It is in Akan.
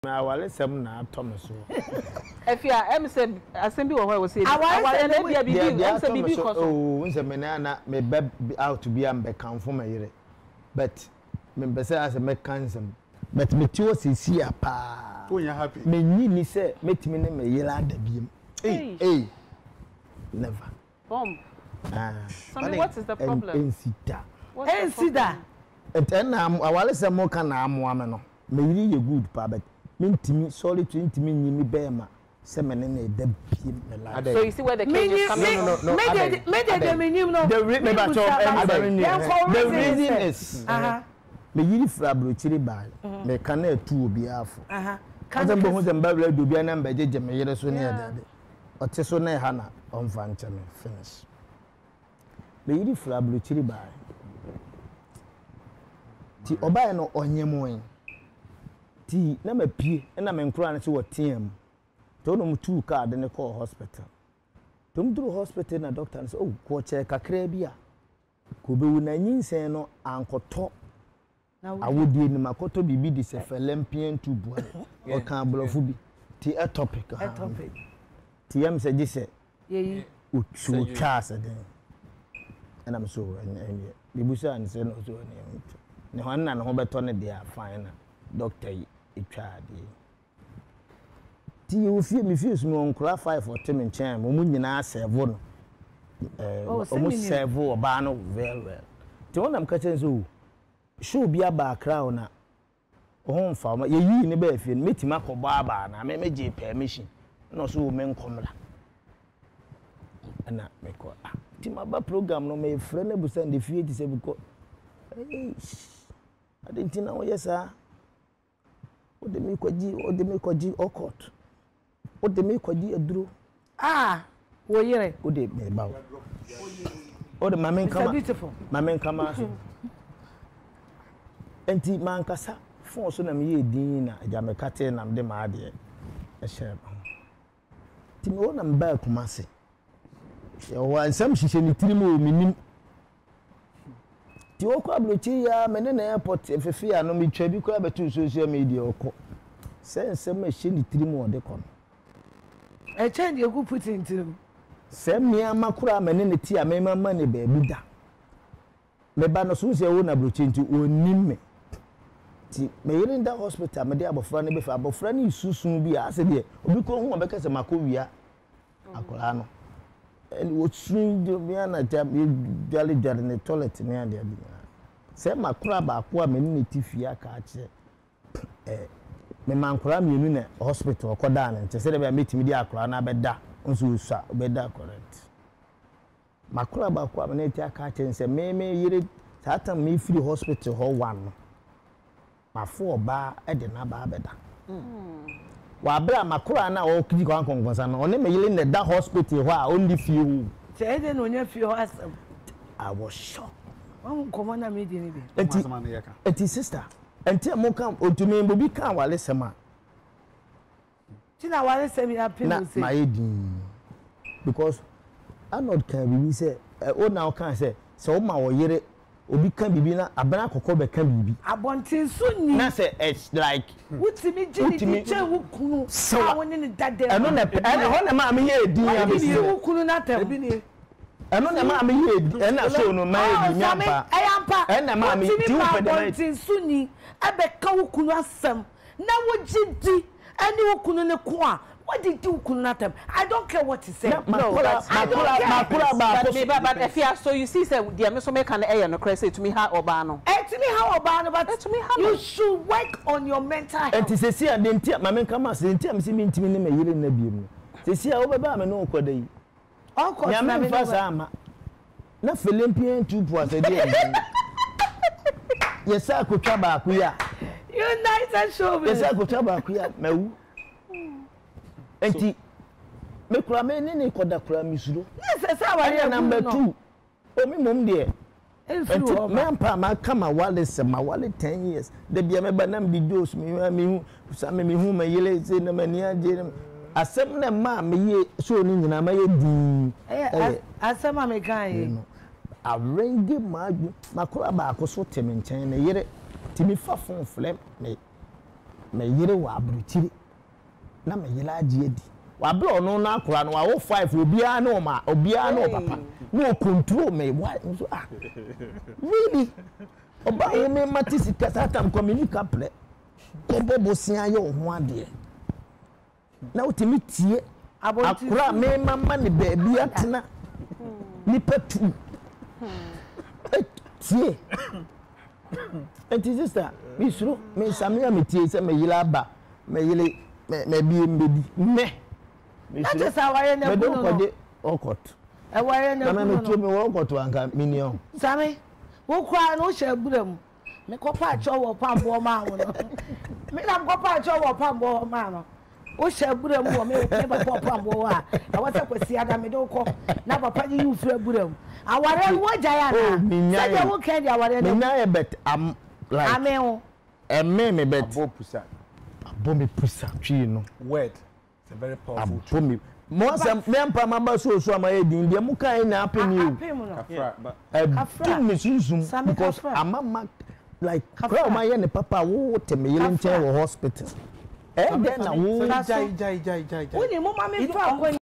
awale sem na atom so Efia em say asem bi wo ho we say awale na bia bibi em say bibi ko so oh nse me na me be out to be am be kan for my yere but me be say as me cancel but me ti o sisi apa oh you happy me ni say metimi ne me yere adabiem eh never bomb Sammy, what is the problem? Ensida. Na awale se mo kan na amo ame no. Me yiri ye good pa but mentimi sorry to intimi nyimi be ma se me ne na da biem me la. So you see where the cage is coming from? No. The reason is me yiri fra brochiri ba me kan na tu obi afo. Kan bo hu ze mba bla do bia na mba jeje me yire so ne ya de. Ote so na ha na onfa nche me finish. Me yiri fra brochiri ba. Ti obaye no onyemoen. Ti na mapie na me nkura na se wotiam. To no mutu card ne call hospital. To mduru hospital na doctor na say oh ko che kakra bia. Ko be wuna nyinsen no ankoto. Awodie ni makoto bibi di se felempien tubu. O kan blofu bi. Ti a topic. Ti yam se gise. Yeyi. Uchu chasa den. And I'm so and bibusa and say no so ne ho na ho beto ne dia fine doctor etwa de ti you feel me feels me on cry 5 for time in chain mo nyina serve no almost serve oba no very well ti won am ka chen so show bia ba crown na ho mfa ma ye yi ne ba fie metima ko ba na me je permission no so me nkomla ana me ko ti ma ba program no me friend e busa de fie ti se buko I didn't know yes sir. What the me kwaji okot. What the me kwaji adru. Wo yere. O de me ba. O de mamen kama. Beautiful. Mamen kama so. Enti man kasa fon so na me ye din na aja me kate na me de ma ade. E share. Ti me wona mba kumase. Ye wa nsam hihye ni tirimo minim. Ti okwa blochi ya mene na airport efefe ano mi twa bi kwa betu social media okọ sense ma hye ni tirim ode kọ e change you go put in tirim se mi amakura mene ne ti amema ma ne ba bi da me ba no so se wo na blochi nti onim me ti me yire nda hospital me de abofra ne be fa abofra ne isusun bi a se de obi ko hu obeka se makowia akola no what swing do me na jam jali ne toilet ne ade ade se makura ba ko me ne tifia ka ache me mankura mienu na hospital okoda na nche se de be metimi di akura na beda nso usua beda correct makura ba ko me ne ti aka ache nse me yire tata me free hospital ho one ma fo ba e de na ba beda wa bra makura na o kiji kwa konkonsa na one me yile ne da hospital ho a only few say dey no nya few asem I was shocked won komo na me di ni bi enti sister enti mo kan otumi bobi kan wale sema tina wale sema ya pin say na my because anod kan bibi say o na o kan say so ma wo yire obi kan bibi na abana kokko be kan bibi abontin sunni na say it's like wutimi jini che wukunu awon ni dade eno na ho na ma me ye din ya be say wukunu na tem ebi ni eno na ma me ye na so no ma ye mi ampa ena ma me ti wo pe de abontin sunni ebe ka wukunu asem na wogidi ani wukunu ne ko a what did you kunatem? I don't care what you say. No, but if you so you see say the me so make an no crazy to me how obano. To me how obano but to me how you should work on your mental health. And to say and then my men come as then tell me see me ntimi me yire na biemu. To see how beba me no kwada yi. Uncle ya me fasa ama. Na Philippian 2 po as dey. Yes akotwa ba akuya. You nice and show me. Yes akotwa ba akuya mawu. Enti me kura me ne koda kura misuro yes say aware number 2 o mi mom de enti me ampa ma kama wale se ma wale 10 years de bia me ba nam di dose me hu sa me hu ma yele se na mani age asem na ma me ye so ni nyina ma ye di asem ma me kan ye arrange ma kura ba ko so temi nchen na yere timi fa fon flem me me yire wa abruchiri na me yire agye di wa bro no na akora no wa wo 5 obiara no ma obiara no papa no control me why so really oba wo me matisi kasatam communicate ple ko bobo sia ye ho ade na utimi tie akora me mama ne baabi atena nipa tu tie enti sister mi suro me samia me tie se me yile aba me yile me bi mbedi me na je sa waye na ku no okot e waye na ku no na me tu me wo okot anka minion sami wo kwa no hye buram me kopa acho wo pambo ma ho no me na kopa acho wo pambo ma no wo hye buram wo me ba pambo wa na wo se kwasi ada me do ko na papa ji yu fura buram aware wo jaya na se je wo kan di aware na me na e bet am like amen me bet Bombi pusa twi no word it's a very powerful bombi mo sam me ampa mamba so ama edin de mu kan na apeni o kafra me sunsun because amama like kafra ma ye ne papa wo temeyele nche wo hospital then na wo jai wo ni mo ma me fa